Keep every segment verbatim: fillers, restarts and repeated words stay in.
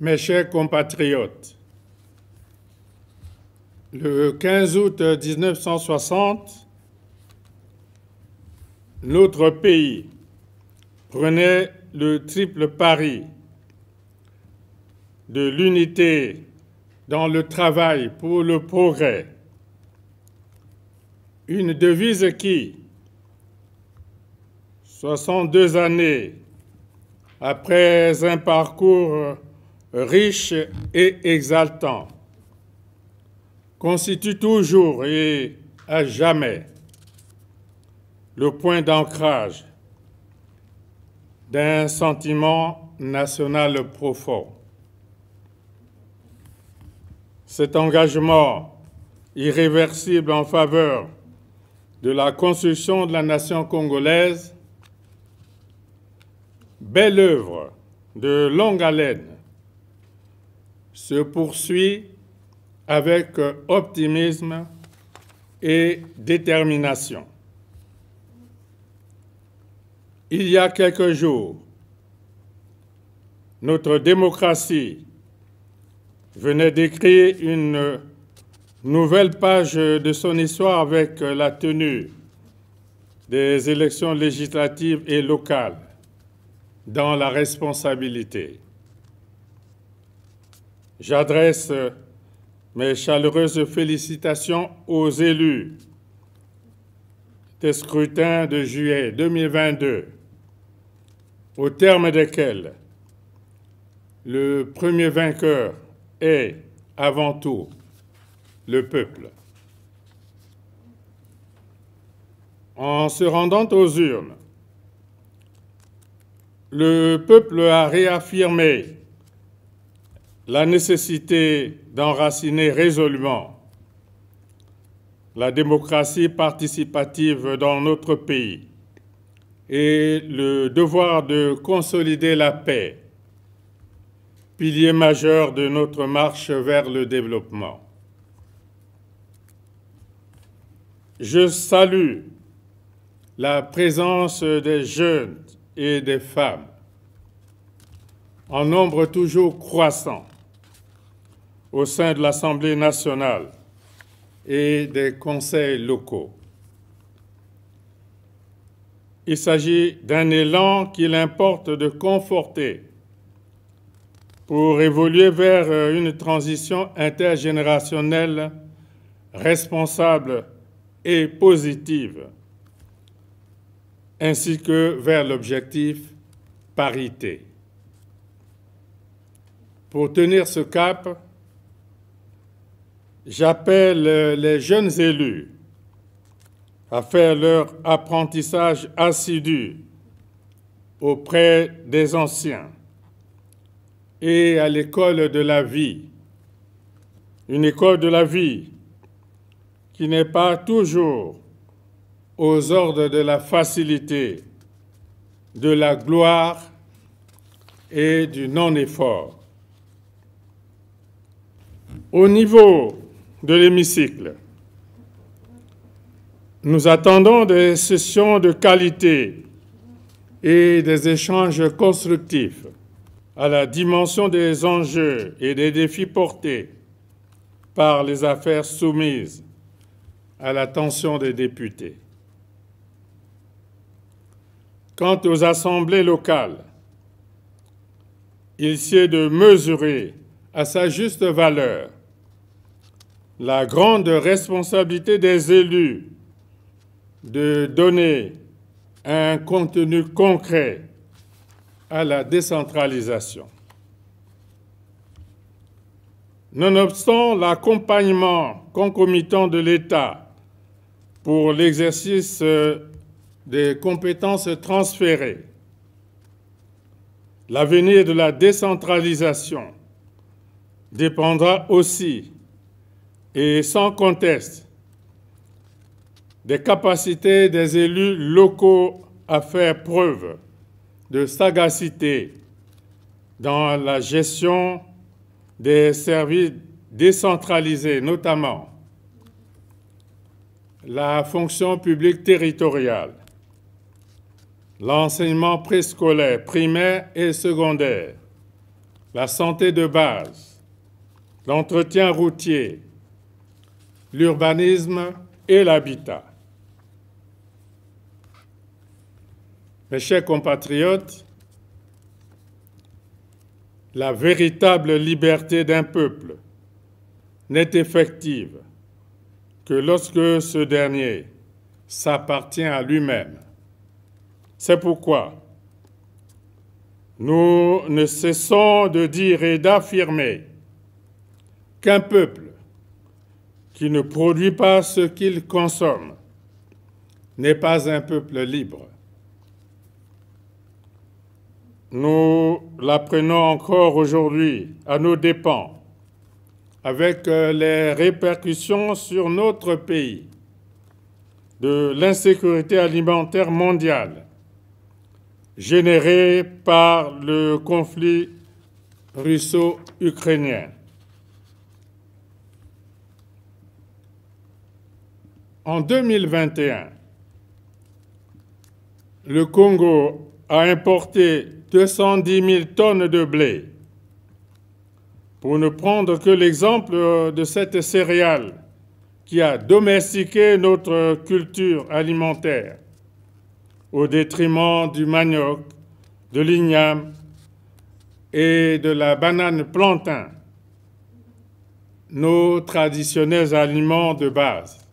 Mes chers compatriotes, le quinze août mille neuf cent soixante, notre pays prenait le triple pari de l'unité dans le travail pour le progrès, une devise qui, soixante-deux années après un parcours riche et exaltant, constitue toujours et à jamais le point d'ancrage d'un sentiment national profond. Cet engagement irréversible en faveur de la construction de la nation congolaise, belle œuvre de longue haleine, se poursuit avec optimisme et détermination. Il y a quelques jours, notre démocratie venait d'écrire une nouvelle page de son histoire avec la tenue des élections législatives et locales dans la responsabilité. J'adresse mes chaleureuses félicitations aux élus des scrutins de juillet deux mille vingt-deux, au terme desquels le premier vainqueur est, avant tout, le peuple. En se rendant aux urnes, le peuple a réaffirmé la nécessité d'enraciner résolument la démocratie participative dans notre pays et le devoir de consolider la paix, pilier majeur de notre marche vers le développement. Je salue la présence des jeunes et des femmes, en nombre toujours croissant, au sein de l'Assemblée nationale et des conseils locaux. Il s'agit d'un élan qu'il importe de conforter pour évoluer vers une transition intergénérationnelle responsable et positive, ainsi que vers l'objectif parité. Pour tenir ce cap, j'appelle les jeunes élus à faire leur apprentissage assidu auprès des anciens et à l'école de la vie. Une école de la vie qui n'est pas toujours aux ordres de la facilité, de la gloire et du non-effort. Au niveau de l'hémicycle, nous attendons des sessions de qualité et des échanges constructifs à la dimension des enjeux et des défis portés par les affaires soumises à l'attention des députés. Quant aux assemblées locales, il sied de mesurer à sa juste valeur la grande responsabilité des élus de donner un contenu concret à la décentralisation. Nonobstant l'accompagnement concomitant de l'État pour l'exercice des compétences transférées, l'avenir de la décentralisation dépendra aussi, et sans conteste, des capacités des élus locaux à faire preuve de sagacité dans la gestion des services décentralisés, notamment la fonction publique territoriale, l'enseignement préscolaire, primaire et secondaire, la santé de base, l'entretien routier, l'urbanisme et l'habitat. Mes chers compatriotes, la véritable liberté d'un peuple n'est effective que lorsque ce dernier s'appartient à lui-même. C'est pourquoi nous ne cessons de dire et d'affirmer qu'un peuple qui ne produit pas ce qu'il consomme n'est pas un peuple libre. Nous l'apprenons encore aujourd'hui à nos dépens, avec les répercussions sur notre pays de l'insécurité alimentaire mondiale générée par le conflit russo-ukrainien. En deux mille vingt et un, le Congo a importé deux cent dix mille tonnes de blé. Pour ne prendre que l'exemple de cette céréale qui a domestiqué notre culture alimentaire au détriment du manioc, de l'igname et de la banane plantain, nos traditionnels aliments de base.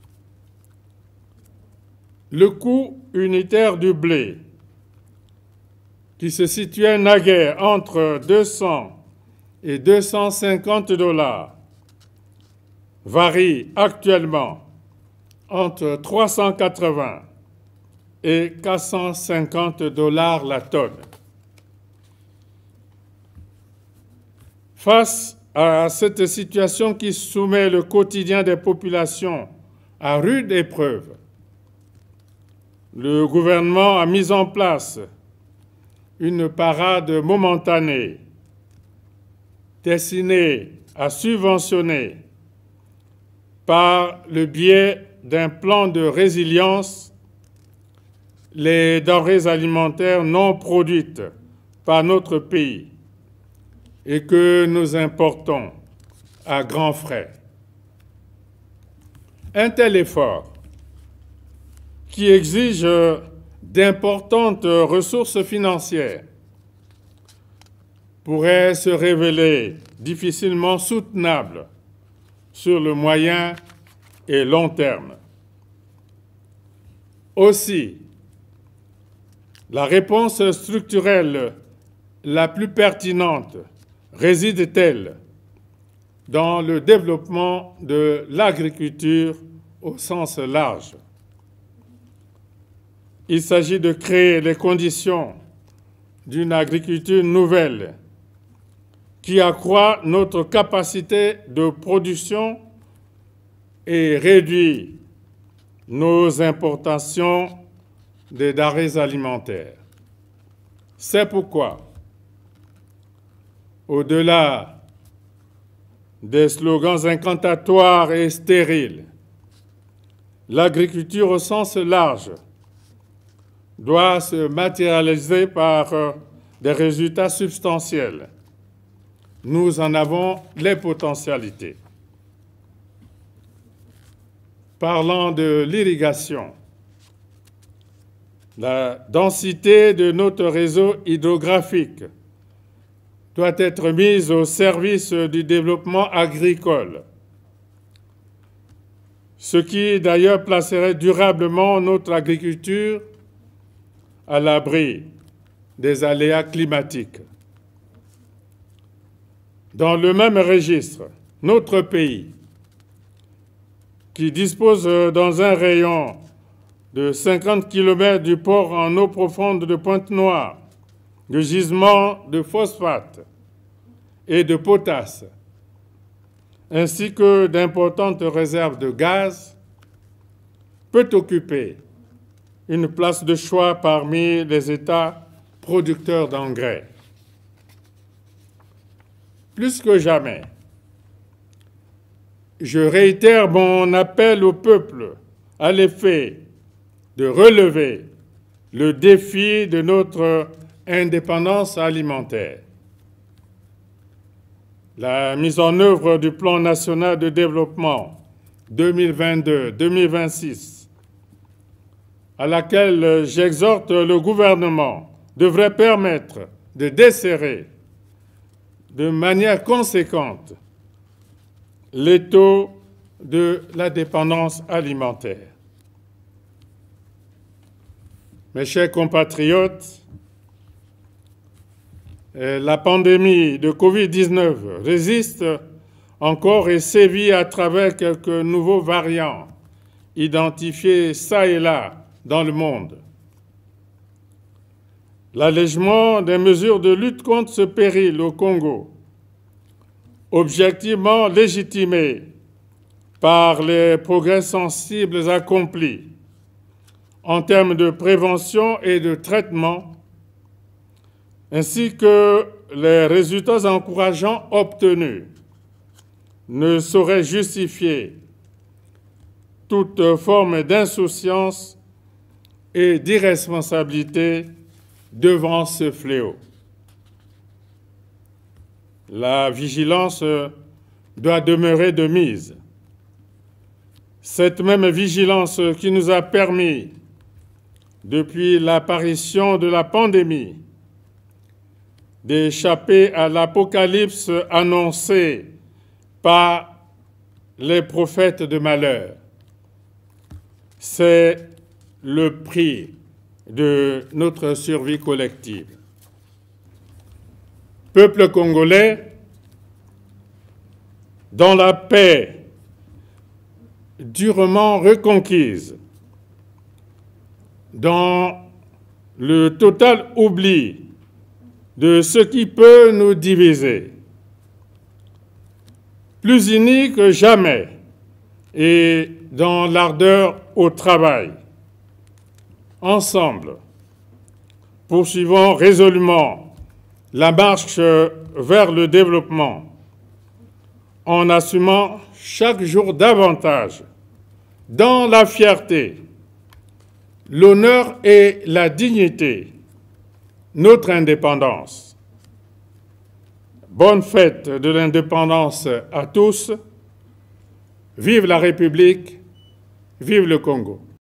Le coût unitaire du blé, qui se situait naguère entre deux cents et deux cent cinquante dollars, varie actuellement entre trois cent quatre-vingts et quatre cent cinquante dollars la tonne. Face à cette situation qui soumet le quotidien des populations à rude épreuve, le gouvernement a mis en place une parade momentanée destinée à subventionner par le biais d'un plan de résilience les denrées alimentaires non produites par notre pays et que nous importons à grands frais. Un tel effort, qui exige d'importantes ressources financières, pourrait se révéler difficilement soutenable sur le moyen et long terme. Aussi, la réponse structurelle la plus pertinente réside-t-elle dans le développement de l'agriculture au sens large. Il s'agit de créer les conditions d'une agriculture nouvelle qui accroît notre capacité de production et réduit nos importations des denrées alimentaires. C'est pourquoi, au-delà des slogans incantatoires et stériles, l'agriculture au sens large doit se matérialiser par des résultats substantiels. Nous en avons les potentialités. Parlant de l'irrigation, la densité de notre réseau hydrographique doit être mise au service du développement agricole, ce qui d'ailleurs placerait durablement notre agriculture à l'abri des aléas climatiques. Dans le même registre, notre pays, qui dispose dans un rayon de cinquante kilomètres du port en eau profonde de Pointe-Noire, de gisements de phosphate et de potasse, ainsi que d'importantes réserves de gaz, peut occuper une place de choix parmi les États producteurs d'engrais. Plus que jamais, je réitère mon appel au peuple à l'effet de relever le défi de notre indépendance alimentaire. la mise en œuvre du plan national de développement deux mille vingt-deux deux mille vingt-six, à laquelle j'exhorte le gouvernement, devrait permettre de desserrer de manière conséquente les taux de la dépendance alimentaire. Mes chers compatriotes, la pandémie de covid dix-neuf résiste encore et sévit à travers quelques nouveaux variants identifiés çà et là dans le monde. L'allègement des mesures de lutte contre ce péril au Congo, objectivement légitimé par les progrès sensibles accomplis en termes de prévention et de traitement, ainsi que les résultats encourageants obtenus, ne sauraient justifier toute forme d'insouciance et d'irresponsabilité devant ce fléau. La vigilance doit demeurer de mise. Cette même vigilance qui nous a permis, depuis l'apparition de la pandémie, d'échapper à l'apocalypse annoncé par les prophètes de malheur. C'est le prix de notre survie collective. Peuple congolais, dans la paix durement reconquise, dans le total oubli de ce qui peut nous diviser, plus unis que jamais et dans l'ardeur au travail. Ensemble, poursuivons résolument la marche vers le développement en assumant chaque jour davantage, dans la fierté, l'honneur et la dignité, notre indépendance. Bonne fête de l'indépendance à tous. Vive la République, vive le Congo.